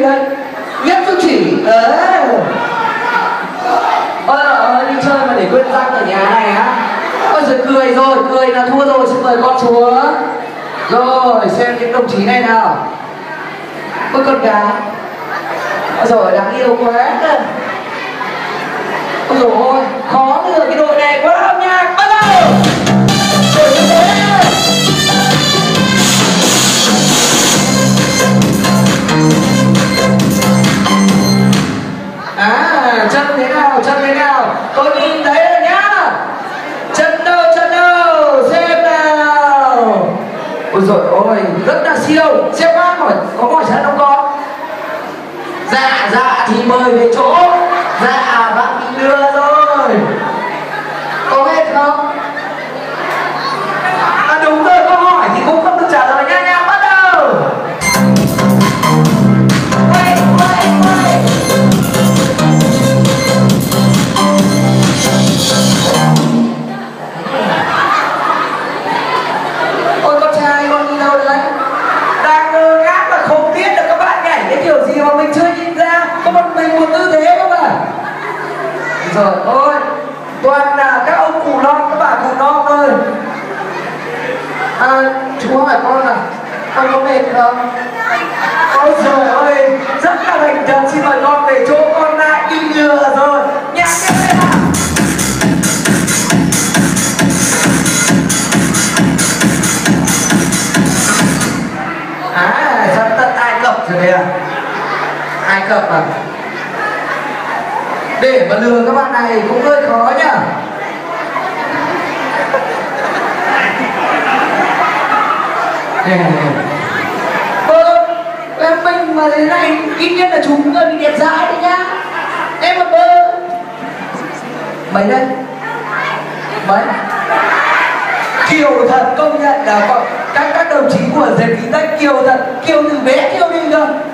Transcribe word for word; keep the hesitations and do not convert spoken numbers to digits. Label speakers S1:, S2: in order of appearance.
S1: đấy? Nhất phương chỉ. Ờ. Ôi ơi, đi chơi mà để quên răng ở nhà này á. Ôi giời, cười rồi, cười là thua rồi, xin mời con xuống. Rồi, xem những đồng chí này nào. Ôi con gái. Ôi giời, đáng yêu quá cơ. Ôi dồi ôi, khó lừa cái đội này quá. Âm nhạc bắt đầu. Rồi như thế. À, chân thế nào, chân thế nào. Tôi nhìn thấy rồi nhá. Chân đâu, chân đâu. Xem nào. Ôi dồi ôi, rất là siêu. Xem bác hỏi, có hỏi chân không con? Dạ, dạ thì mời về chỗ. Dạ, bác bị lừa rồi. Có hết không? À đúng rồi, câu hỏi thì cũng không được trả lời nha nha. Bắt đầu. Quay, quay, quay. Ôi con trai, con đi đâu đấy? Đang ngơ ngác mà không biết được các bạn nhảy cái kiểu gì mà mình chưa nhìn ra. Có một mình một tư thế không à? Rồi ôi, toàn là các ông cụ non, các bà cụ non thôi. À, chú hỏi con là con có mệt không? Ôi trời ơi, rất là thành thật, xin mời con về chỗ, con lại bị lừa rồi. Nhạc tiếp lên nào. À, sắp tận Ai Cập rồi đây à? Ai Cập à? Để mà lừa các bạn này cũng hơi khó nhá. Bơ, em mình mà thế này ít nhất là chúng người bị đẹp dãi đấy nhá. Em mà bơ. Mấy đây? Mấy? Kiều thật, công nhận là các các đồng chí của dệt khí tách kiều thật, kiều từ bé kiều đi cơ.